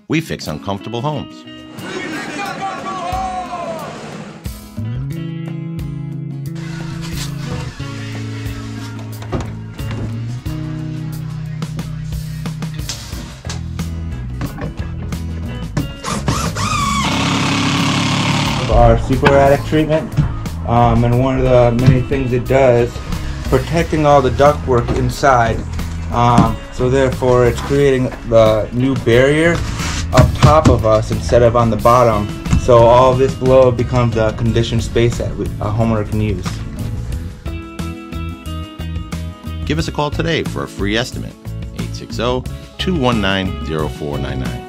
We fix uncomfortable homes. Our superadic treatment, and one of the many things it does, protecting all the ductwork inside. So therefore it's creating the new barrier up top of us instead of on the bottom. So all this below becomes a conditioned space that a homeowner can use. Give us a call today for a free estimate. 860-219-0499.